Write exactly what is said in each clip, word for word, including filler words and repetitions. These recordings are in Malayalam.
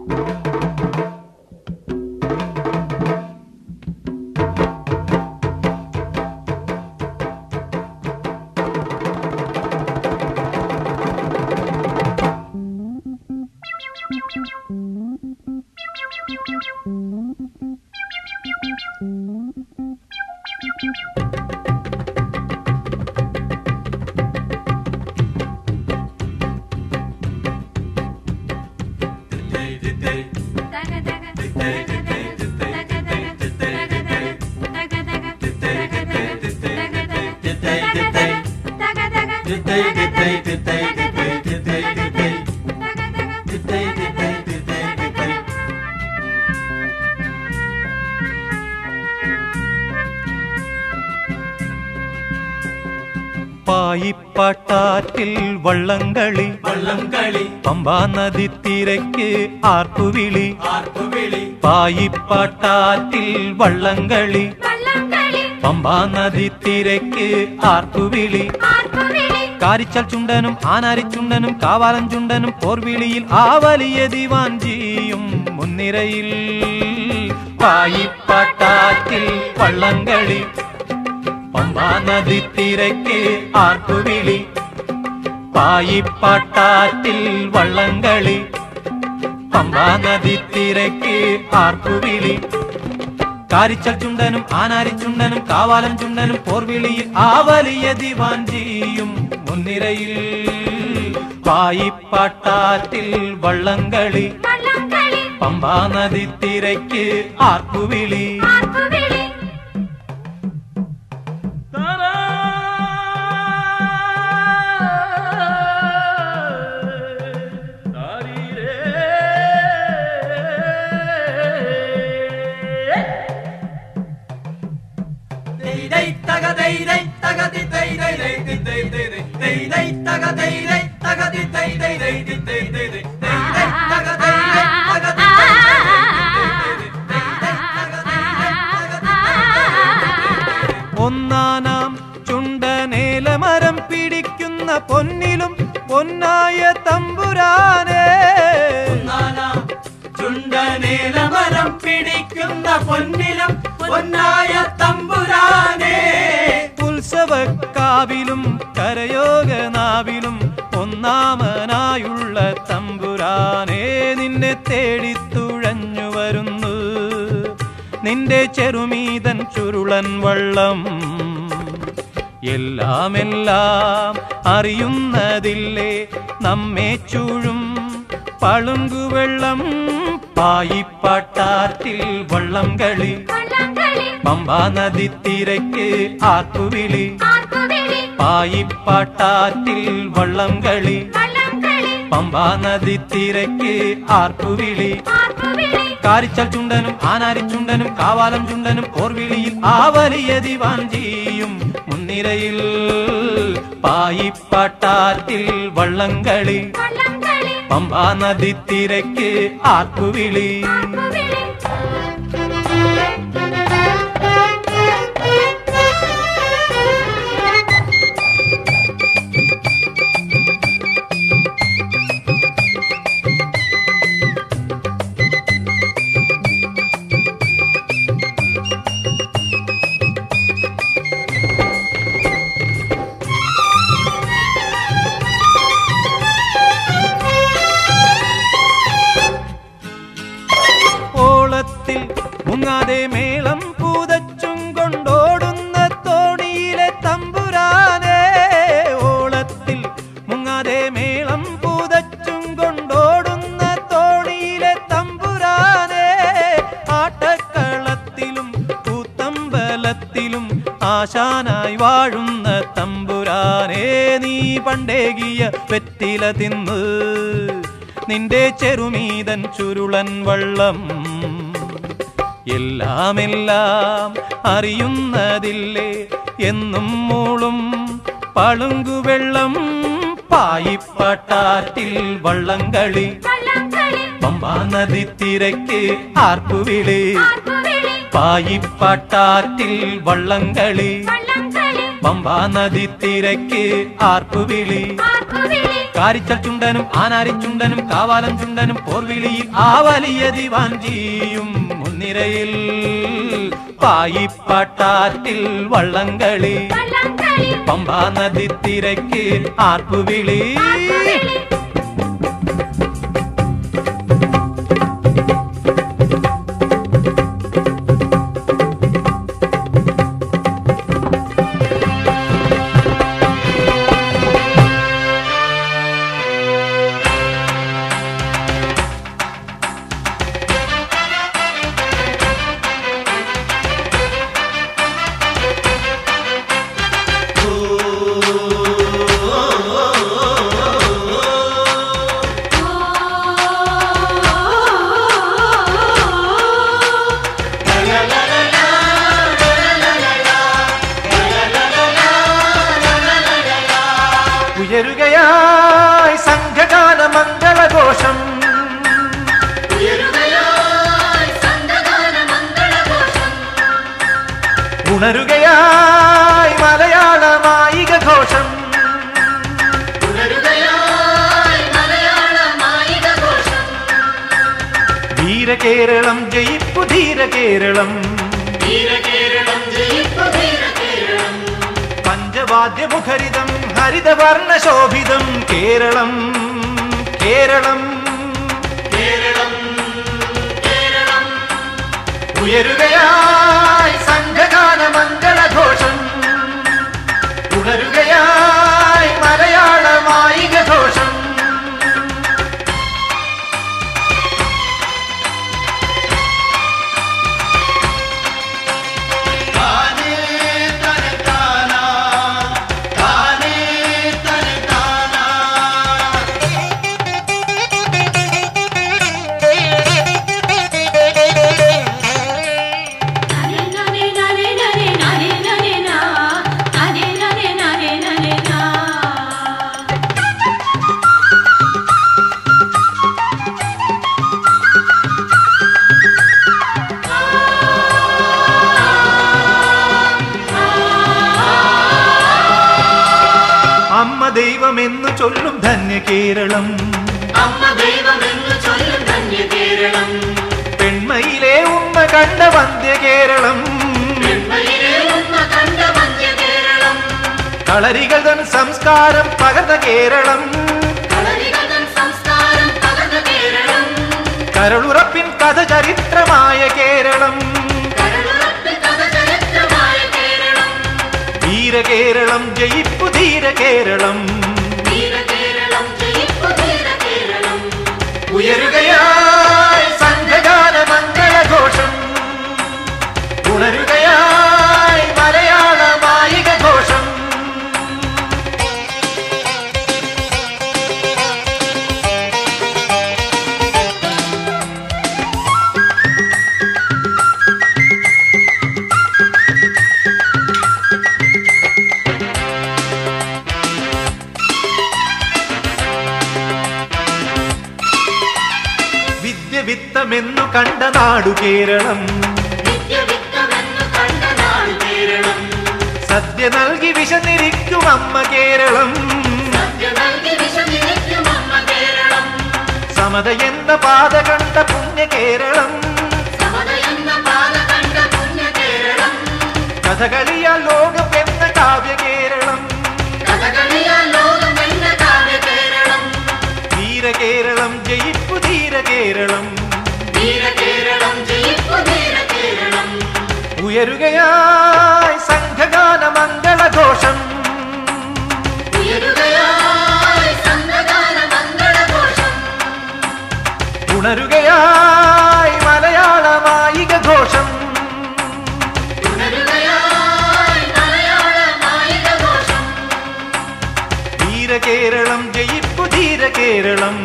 പായിപ്പാട്ടാറ്റിൽ വള്ളംകളി വള്ളംകളി പമ്പാ നദിത്തീരയ്ക്ക് ആർപ്പുവിളി ആർപ്പുവിളി പായിപ്പാട്ടാറ്റിൽ വള്ളംകളി പമ്പാ നദിത്തീരയ്ക്ക് ആർപ്പുവിളി കാരിച്ചൽ ചുണ്ടനും ആനാരിച്ചുണ്ടനും കാവാലം ചുണ്ടനും പോർവിളിയിൽ ആ വലിയ ദിവാഞ്ചിയും മുൻനിരയിൽ പായിപ്പാട്ടാറ്റിൽ വള്ളംകളി പമ്പാ നദിത്തീരയ്ക്ക് ആർപ്പുവിളി പായിപ്പാട്ടാറ്റിൽ വള്ളംകളി പമ്പാ നദിത്തീരയ്ക്ക് ആർപ്പുവിളി കാരിച്ചൽ ചുണ്ടനും ആനാരിച്ചുണ്ടനും കാവാലം ചുണ്ടനും പോർവിളിയിൽ ആ വലിയ ദിവാഞ്ചിയും മുൻനിരയിൽ പായിപ്പാട്ടാറ്റിൽ വള്ളംകളി പമ്പാ നദിത്തീരയ്ക്ക് ആർപ്പുവിളി ഒന്നാനാം ചുണ്ടനേലമരം പിടിക്കുന്ന പൊന്നിലും പൊന്നായ തമ്പുരാനേ ഒന്നാനാം ചുണ്ടനേലമരം പിടിക്കുന്ന പൊന്നിലും പൊന്നായ തമ്പുരാനേ ഉത്സവക്കാവിലും കരയോഗനാവിലും ഒന്നാമനായുള്ള തമ്പുരാനേ നിന്നെ തേടിത്തുഴഞ്ഞു വരുന്നു നിന്റെ ചെറുമീതൻ ചുരുളൻ വള്ളം എല്ലാം എല്ലാം അറിയുന്നതില്ലേ നമ്മെ ചൂഴും പളുങ്കുവെള്ളം പായിപ്പാട്ടാറ്റിൽ വള്ളംകളി പമ്പാ നദിത്തീരയ്ക്ക് ആർപ്പുവിളി പായിപ്പാട്ടാറ്റിൽ വള്ളംകളി പമ്പാ നദിത്തീരയ്ക്ക് ആർപ്പുവിളി കാരിച്ചൽ ചുണ്ടനും ആനാരിച്ചുണ്ടനും കാവാലം ചുണ്ടനും പോർവിളിയിൽ ആ വലിയ ദിവാഞ്ചിയും മുൻനിരയിൽ പായിപ്പാട്ടാറ്റിൽ വള്ളംകളി പമ്പാ നദിത്തീരയ്ക്ക് ആർപ്പുവിളി മുങ്ങാതെ മേളം പൂതച്ചും കൊണ്ടോടുന്ന തോണിയിലെ തമ്പുരാനേ ഓളത്തിൽ മുങ്ങാതെ മേളം പൂതച്ചും കൊണ്ടോടുന്ന തോണിയിലെ തമ്പുരാനേ ആട്ടക്കളത്തിലും കൂത്തമ്പലത്തിലും ആശാനായി വാഴുന്ന തമ്പുരാനേ നീ പണ്ടേകിയ വെറ്റില തിന്ന് നിന്റെ ചെറുമീതൻ ചുരുളൻ വള്ളം എല്ലാം എല്ലാം അറിയുന്നതില്ലേ എന്നും മൂളും പളുങ്കുവെള്ളം പായിപ്പാട്ടാറ്റിൽ വള്ളംകളി പമ്പാ നദിത്തീരയ്ക്ക് ആർപ്പുവിളി പായിപ്പാട്ടാറ്റിൽ വള്ളംകളി പമ്പാ നദിത്തീരയ്ക്ക് ആർപ്പുവിളി കാരിച്ചൽ ചുണ്ടനും ആനാരിച്ചുണ്ടനും കാവാലം ചുണ്ടനും പോർവിളിയിൽ ആ വലിയ ദിവാഞ്ചിയും മുൻനിരയിൽ പായിപ്പാട്ടാറ്റിൽ വള്ളംകളി പമ്പാ നദിത്തിരക്ക് ആർപ്പുവിളി ഉയരുകയായി സംഘഗാന മംഗളഘോഷം ഉണരുകയായി മലയാള മായിക ഘോഷം ധീരകേരളം ജയിപ്പു ധീരകേരളം പഞ്ചവാദ്യമുഖരിതം ഹരിതവർണശോഭിതം കേരളം കേരളം കേരളം കേരളം ഉയരുകയായി സംഘഗാന മംഗളഘോഷം ഉണരുകയായി മലയാള മായിക ഘോഷം അമ്മ ദൈവമെന്നു ചൊല്ലും ധന്യ കേരളം പെൺമയിലെ ഉമ്മ കണ്ട വന്ധ്യ കേരളം കളരികൾ തൻ സംസ്കാരം പകർന്ന കേരളം കരളുറപ്പിൻ കഥ ചരിത്രമായ കേരളം ധീരകേരളം ജയിപ്പു ധീരകേരളം ഉയരുകയായി സംഘഗാന മംഗളഘോഷം ഉണരുകയായി മലയാള മായിക ഘോഷം വിത്തമെന്നു കണ്ട നാടു കേരളം സദ്യ നൽകി വിശന്നിരിക്കും അമ്മ കേരളം സമത എന്ന പാത കണ്ട പുണ്യ കേരളം കഥകളിയാൽ ലോകം എന്ന കാവ്യ കേരളം ധീരകേരളം ജയിപ്പു ധീരകേരളം ഉയരുകയായി സംഘഗാന മംഗളഘോഷം ഉണരുകയായി മലയാള മായിക ഘോഷം ധീരകേരളം ജയിപ്പു ധീരകേരളം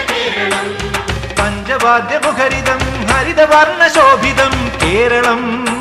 പഞ്ചവാദ്യമുഖരിതം ഹരിതവർണശോഭിതം കേരളം